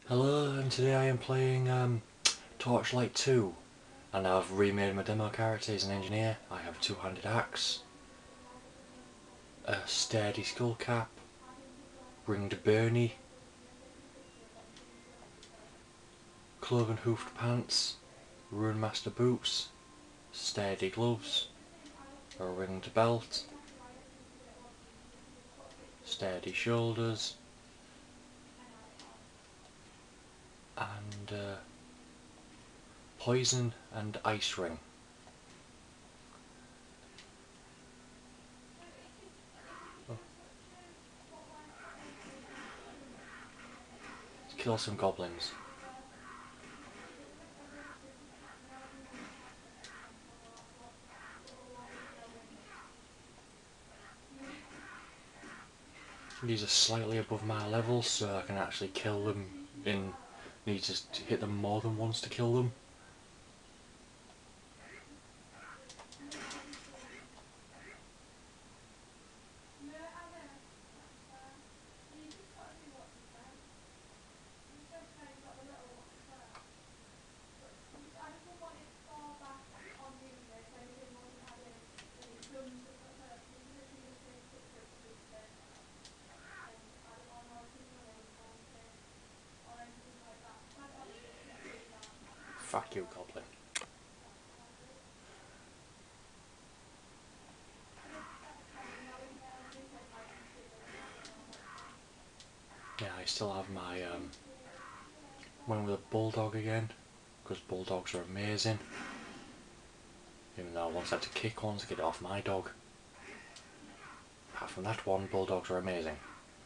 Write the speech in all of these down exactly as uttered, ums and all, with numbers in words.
Hello, and today I am playing um, Torchlight two, and I've remade my demo character as an engineer. I have a two-handed axe, a sturdy skullcap, ringed Byrnie, cloven-hoofed pants, Runemaster boots, sturdy gloves, a ringed belt, sturdy shoulders, and uh, poison and ice ring. Oh. Let's kill some goblins. These are slightly above my level, so I can actually kill them in... need to hit them more than once to kill them. Fuck you, Goblin. Yeah, I still have my um, one with a Bulldog again, because Bulldogs are amazing. Even though I once had to kick one to get it off my dog. Apart from that one, Bulldogs are amazing.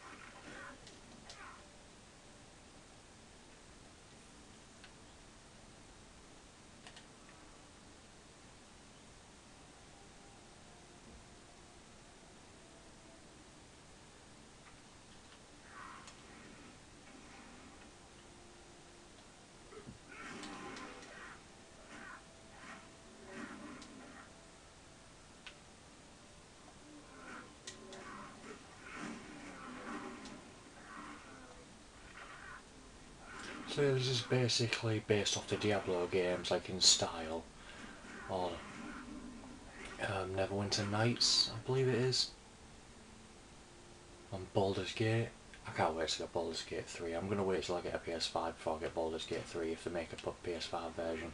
So this is basically based off the Diablo games, like in style, or um, Neverwinter Nights, I believe it is, on Baldur's Gate. I can't wait to get Baldur's Gate three. I'm going to wait till I get a P S five before I get Baldur's Gate three if they make a P S five version.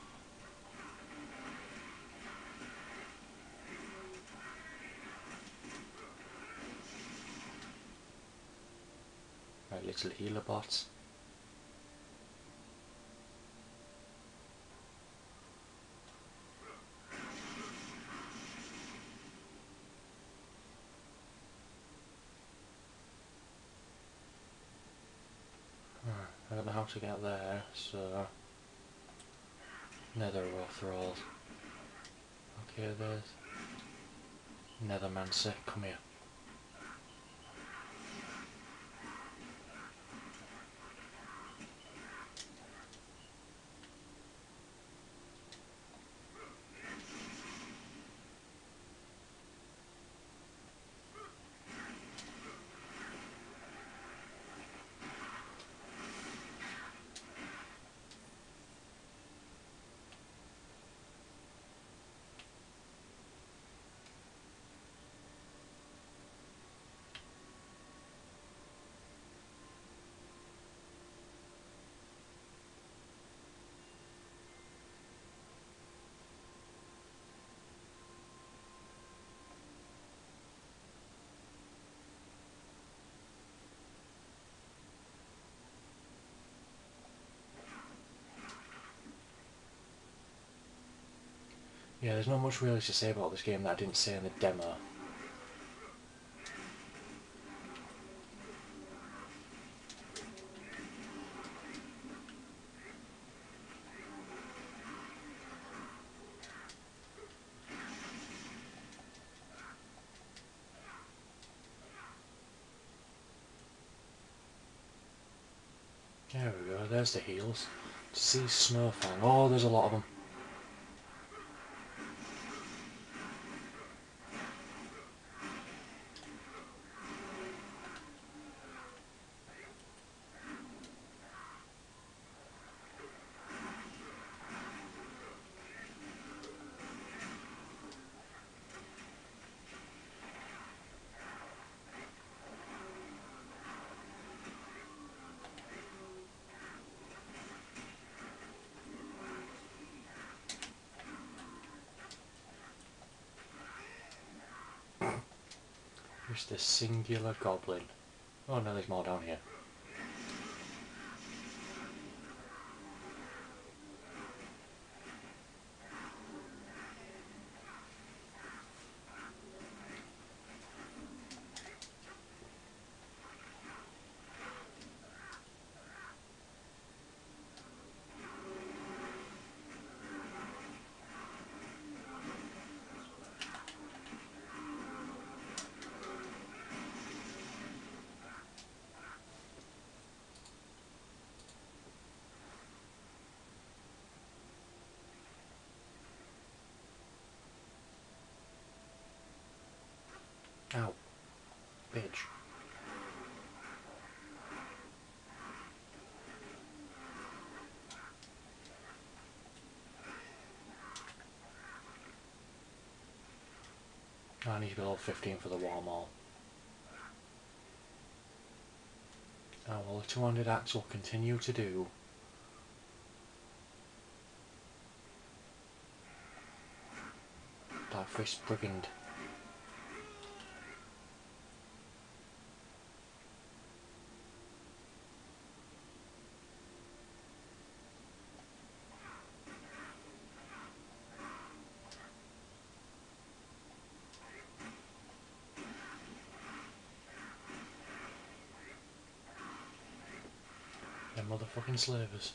Right, little healer bots. I don't know how to get there, so... Nether-Thralls. Okay, there's... Nethermancer, come here. Yeah, there's not much really to say about this game that I didn't say in the demo. There we go, there's the heals. To see Snowfang, oh there's a lot of them. Just a singular goblin. Oh no, there's more down here. Ow. Bitch. I need to be level fifteen for the war maul. Oh well, the two-handed axe will continue to do. Blackfist brigand. Them motherfucking slavers.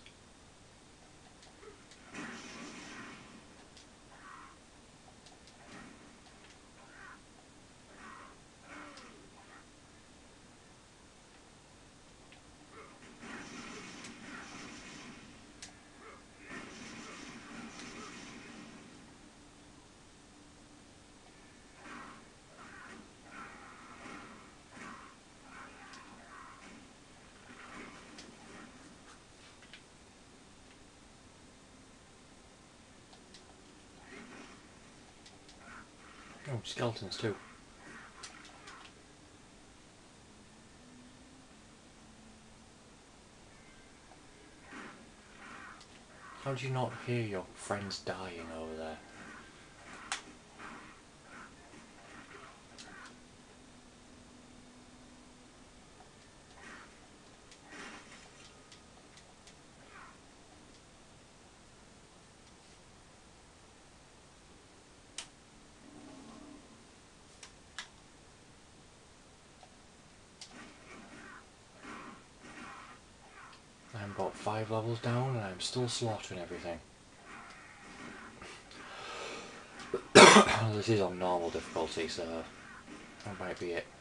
Oh, skeletons too. How do you not hear your friends dying over there? I'm about five levels down and I'm still slaughtering everything. This is on normal difficulty, so that might be it.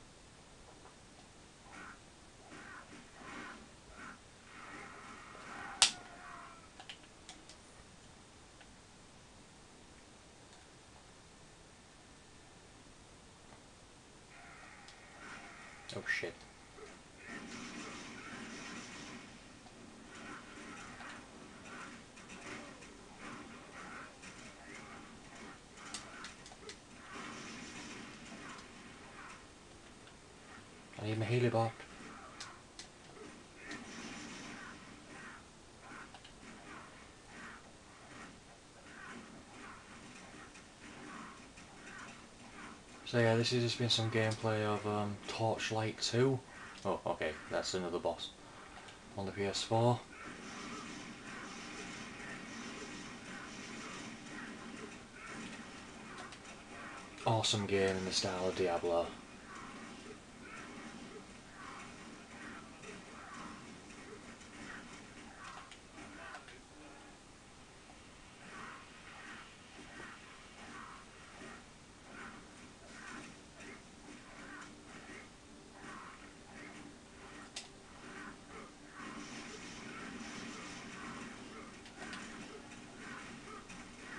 Oh shit. I need my helibot. So yeah, this has just been some gameplay of um, Torchlight two. Oh, okay, that's another boss on the P S four. Awesome game in the style of Diablo.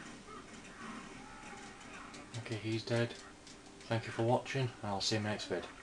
Okay, he's dead. Thank you for watching, and I'll see you in the next vid.